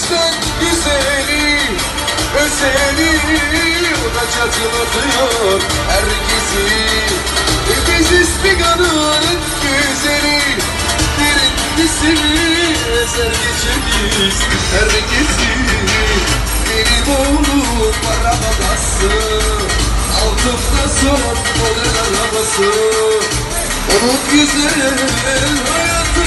bizden güzeli, özeli, o da çatlatıyor herkesi. Biziz figanın güzeli, birincisi, ezer geçeriz herkesi. Benim oğlum para babası, altımda son model arabası. Onun güzel hayatı